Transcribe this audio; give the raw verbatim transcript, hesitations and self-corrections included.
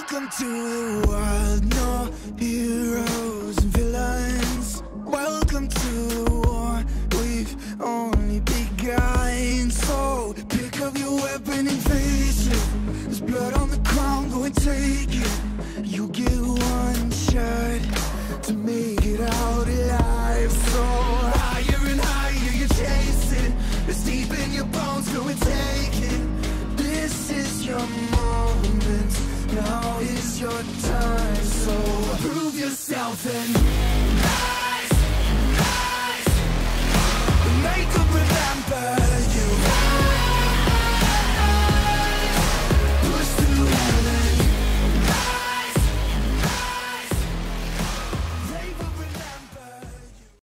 Welcome to the wild, no heroes and villains. Welcome to the war, we've only begun. So pick up your weapon and face it. There's blood on the ground, go and take it. You get one shot to make it out.